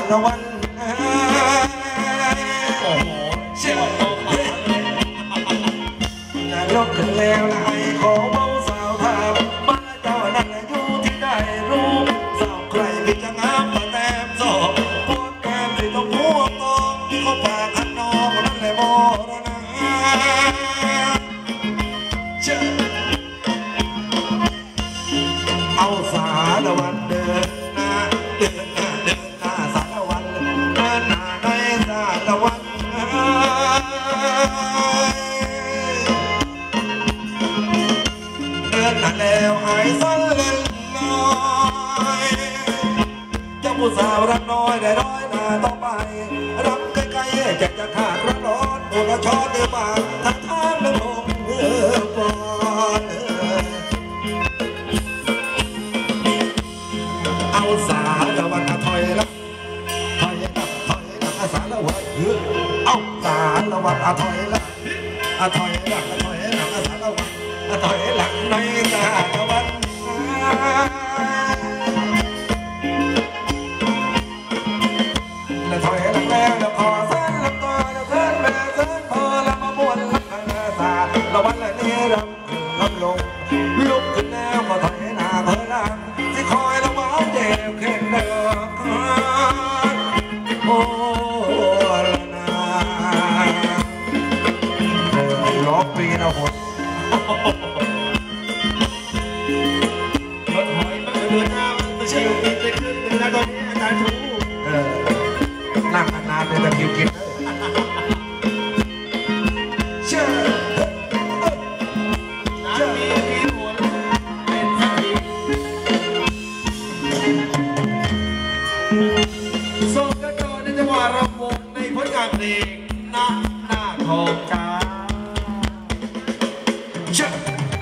ละวันโอ้โหเชี่ยนายกขึ้นแล้วนายขอเบาสาวถามบ้านเจ้านั่นอยู่ที่ได้รู้สาวใครที่จะงามมาแต้มสอบพวกแก้มที่ต้องหัวตองเขาพาอันนอกนั่นแหละโมรณะเชื่อเอาสารวันเดินหน้าเดินหน้าเดินหน้าสารวันเดินหน้าในสารวันเดินหน้าแล้วหายสั้นเล่นน้อยเจ้าผู้สาวรักน้อยได้ร้อยหน้าต่อไปรักใกล้ๆจะขาดร้อนร้อนโอละช้อนเดือบางทักทางลงก่อนเอาสารวันถอยละถอยละถอยละสารวันเอาสารวันถอยละถอยละถอยละสารวันถอยหลังในสารวันแล้วถอยหลังแล้วขอเส้นลำตัวแล้วเส้นแม่เส้นพอแล้วมาบวนลักสารวันละนี้รำลงลุกขึ้นแล้วก็ถอยหน้าถอยหลังที่คอยระวังเจ็บแค่เดินโอ้ละนาล้อปีนะหดถอยมาเดินหน้าไม่ใช่ติดจะขึ้นเดินหน้าตอนนี้อาจารย์ชูนั่งนานๆเลยตะคิวกินเชื่อน้ำมีหัวเป็นสักทีส่งกระจกในจังหวะรำวงในผลงานเพลงหน้าทองจ้าเชื่อ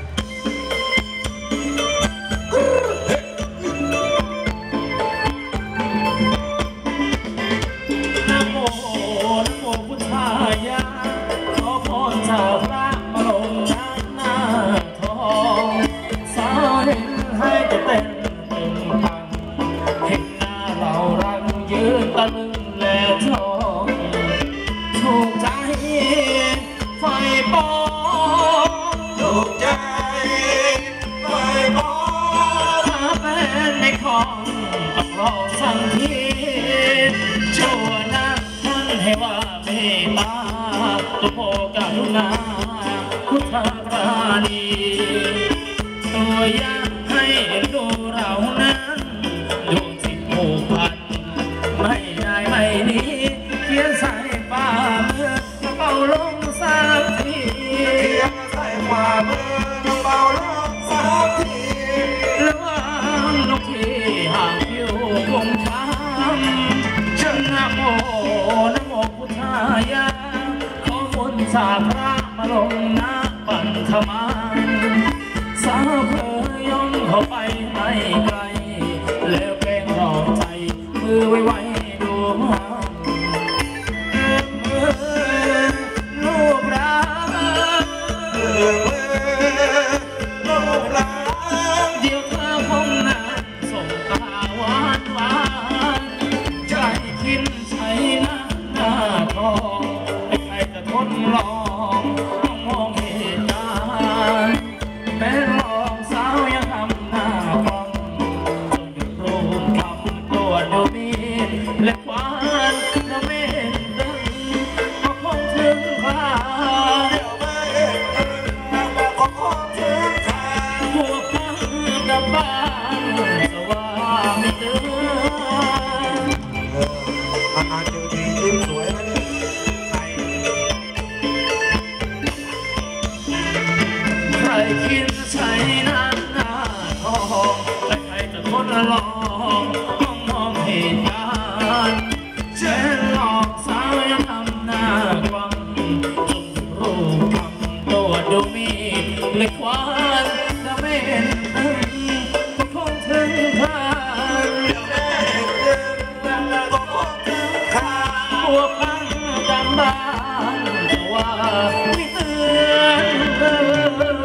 นะโมพุทธายะขอพรจากพระมาลงหน้าทองสาวเห็นให้จะเต้นตึงตังเห็นหน้าเรารังยืนตะลึงแล้วทองถูกใจไฟปองถูกใจไฟปองถ้าเป็นในของต้องรอสักทีชั่วนักท่านให้ว่าเมตตาตุโภกรุณาพุทธปราณีตัวอย่างให้ดูเรานั้นดวงจิตผูกพันไม่ได้ไม่นี้เขียนใส่ฝ่ามือกระเป๋าลงสักทีเขียนใส่ฝ่ามือกระเป๋าลงสักทีระวังนกที่ห่างผิวคงช้ำฉันนะโมพุทธายะขอมนต์จากพระมาลงหน้าปันธมาสาวเพยย่องเข้าไปไม่ไกลแล้วแกล้งหลอกใจมือไว้ดูลูกรักลูกรักเดี๋ยวเธอคงนั้นส่งตาหวานใจคิดใช้หน้าทองใครจะทนลองต้องมองเหตุการณ์แม้ลองสาวยังทำหน้าฟองจนหยุดรูปทำตัวดูมีและควานจะไม่เห็นดึงก็คงถึงคราเดี๋ยวไม่เห็นดึงก็คงถึงคราพวกพังกับบ้านสว่างไม่เดืออาเจอทียิ้มสวยนะเนี่ยใครคิดใช้หน้าทองแต่ใครจะทนลองมองเหตุการณ์เช่นหลอกสาวยังทำหน้ากวังจนรูปทำตัวดูมีเล็กวานจะไม่เห็นก็คงถึงคราจะไม่เห็นก็คงถึงคราพวกพังกันบ้านจะว่าไม่เตือน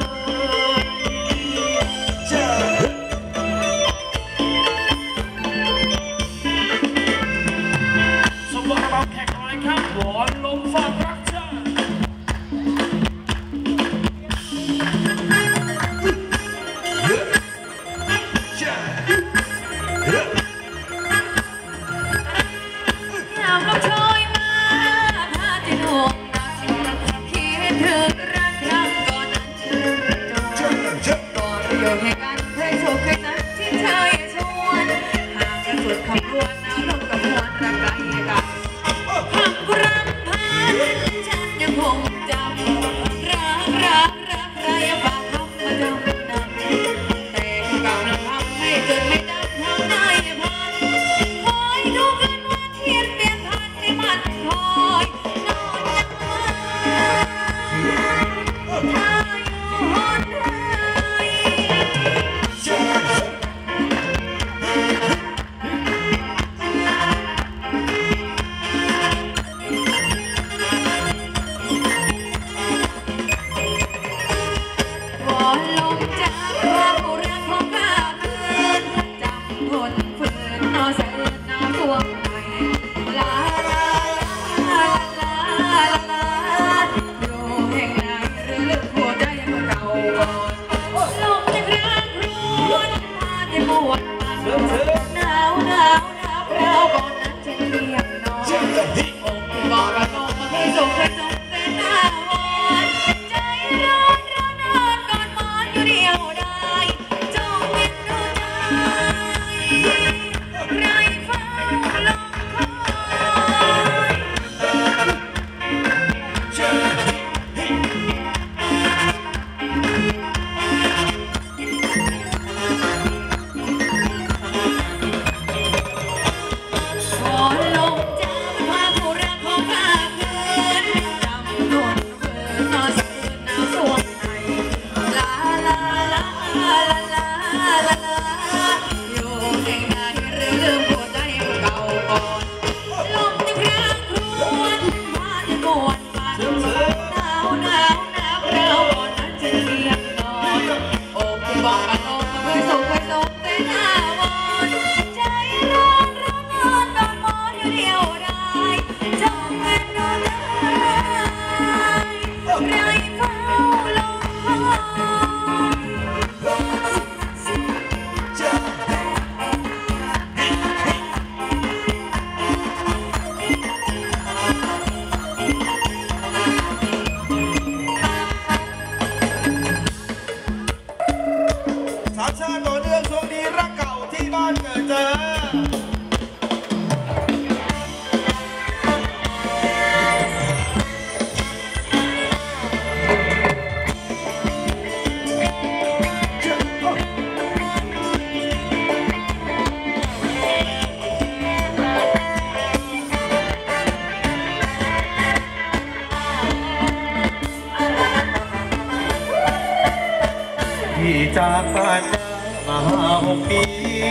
จากบ้านมา6 ปี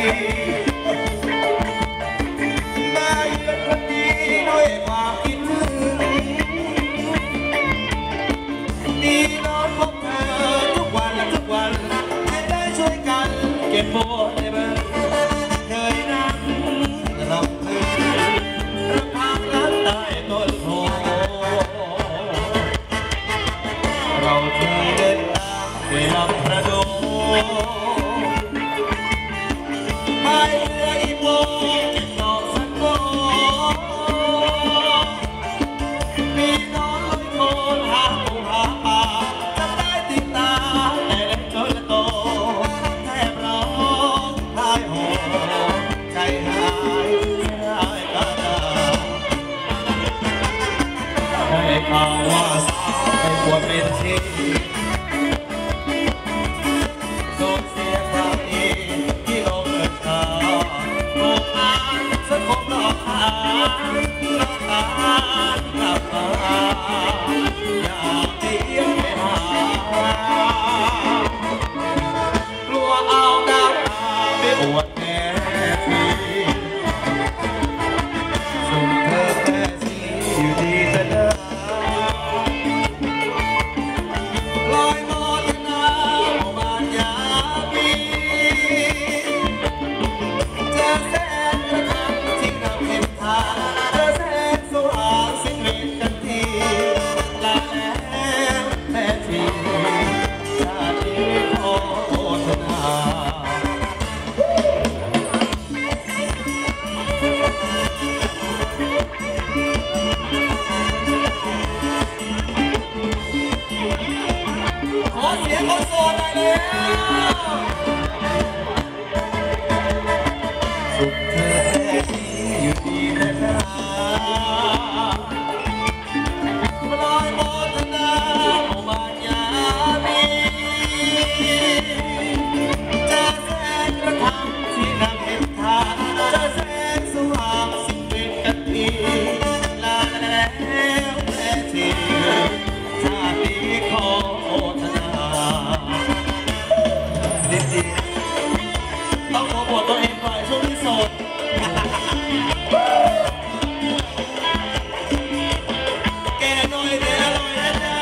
มาเยือนคนดีด้วยความคิดถึงดีนอนพบเธอทุกวันให้ได้ช่วยกันเก็บโบในเบอร์เคยนั่งรำพึงระพางรักใต้ต้นโพเราเคยเดินตามด้วยลำประดงพายเรืออีโปเก็บดอกสักโลมีน้องลอยโคลนหาปูหาปลาจะได้ติดตาแต่เล็กจนโตแทบร้องไห้โหใจหายได้ตาได้ข่าวว่าสาวไม่ควรเป็นชีปวดแน่ทีส่งเธอแค่สีอยู่ดีจะเดินลอยมอเตอร์น้ำบ้านยาบีเจอแสงกระทำที่นำเข็มทางเจอแสงสว่างสิ้นเวทกันทีลาแล้วแม่ทีชาตินี้ขอโทษนาเสียงคนโสดหน่อยเลยสุขเธอแค่ที่อยู่ดีนะลอยมอเตอร์น้ำบ้านยาบีจะแสงกระทำที่นำเห็นทางจะแสงสว่างสิ้นเป็นกันทีลาแล้วแม่ทีชาตินี้ขอต้องขอบอกตัวเองหน่อยช่วงที่โสดแกหน่อยเดี๋ยวอร่อยนะจ๊ะ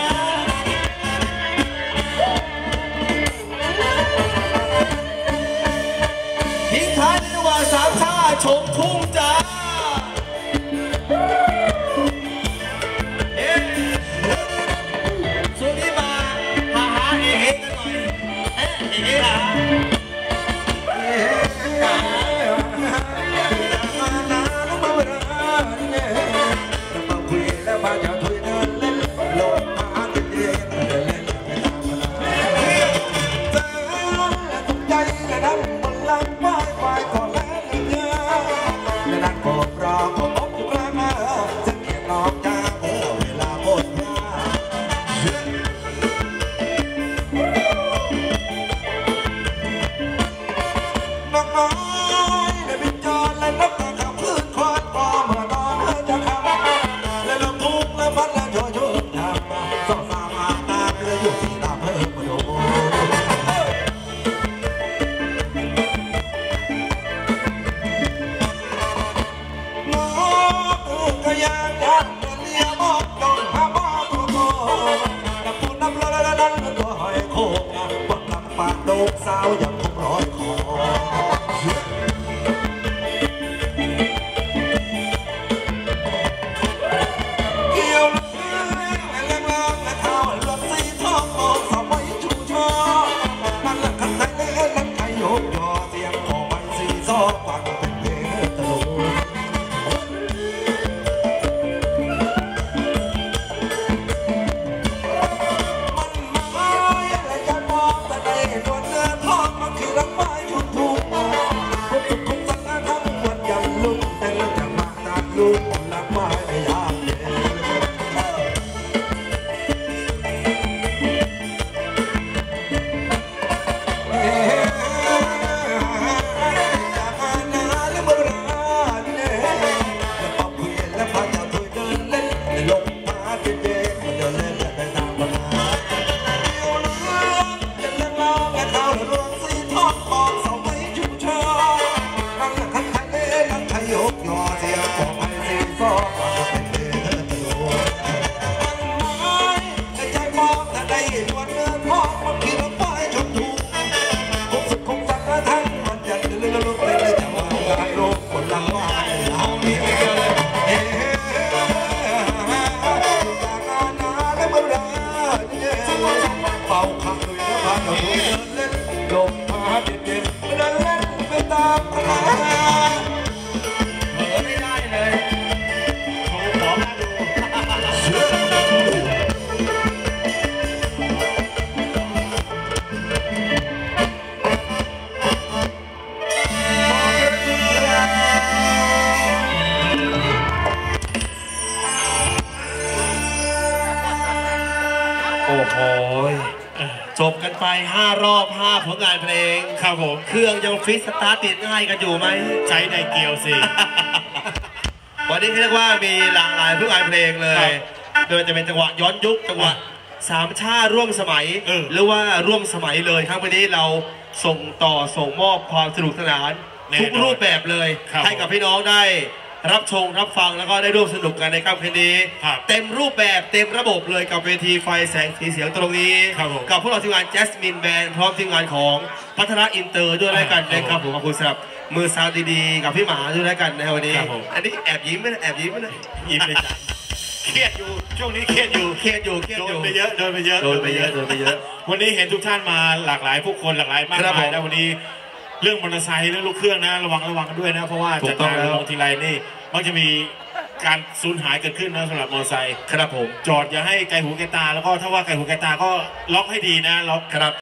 ทิ้งท้ายในระหว่างสามชาชมทุ่งจ้าช่วงนี้มาหาเอ๋กันหน่อยเอ๋หาสาวยังคงรอยคอเกี่ยวเรื่องแรงล้างและข้าวหลดสีทองมองสมัยชูชอนั่นแหละขันไทยเล่นนั่นไทยโยกยอเสียงของมันสีซอฟังเป็นเพลงตลกก็มาเป็นเนื้อตัวมันไม้ในใจมองถ้าได้เห็นวันเนื้อทองมันคิดว่าป้ายชมถูกคงสุดคงจักกระทั่งมันจะเลื่อนลุกเลยจะว่างานโลกคนละว่าเอามีไปเลยเฮ้เป่าคำด้วยนะพาเราเดินเล่นลมพาเด็ดๆเดินเล่นไปตามพลาเผลอไม่ได้เลยโชว์ของมาดูโอ้โหจบกันไป5 รอบ 5 ผลงานเพลงครับผมเครื่องยังฟิตสตาร์ทติดง่ายกันอยู่ไหมใช้ในเกียวสิ วันนี้เรียกว่ามีหลากหลายผลงานเพลงเลยโดยจะเป็นจังหวะย้อนยุคจังหวะสามชาร่วมสมัยหรือว่าร่วมสมัยเลยครับวันนี้เราส่งต่อส่งมอบความสนุกสนานทุกรูปแบบเลยให้กับพี่น้องได้รับชมรับฟังแล้วก็ได้ร่วมสนุกกันในค่ำคืนนี้เต็มรูปแบบเต็มระบบเลยกับเวทีไฟแสงสีเสียงตรงนี้กับพวกเราทีมงาน Jasmine Band พร้อมทีมงานของพัฒนาอินเตอร์ด้วยแล้วกันนะครับผมขอบคุณสำหรับมือซาวดีๆกับพี่หมาด้วยแล้วกันในวันนี้อันนี้แอบยิ้มไม่ได้แอบยิ้มไม่ได้ยิ้มเลยจ้ะเครียดอยู่ช่วงนี้เครียดอยู่โดนไปเยอะวันนี้เห็นทุกท่านมาหลากหลายผู้คนหลากหลายมากมายนะวันนี้เรื่องมอเตอร์ไซค์เรื่องลูกเครื่องนะระวังกันด้วยนะเพราะว่าจัดงานลงทีไรนี่มักจะมีการสูญหายเกิดขึ้นนะสำหรับมอเตอร์ไซค์ครับผมจอดอย่าให้ไกลหูไกลตาแล้วก็ถ้าว่าไกลหูไกลตาก็ล็อกให้ดีนะล็อกครับ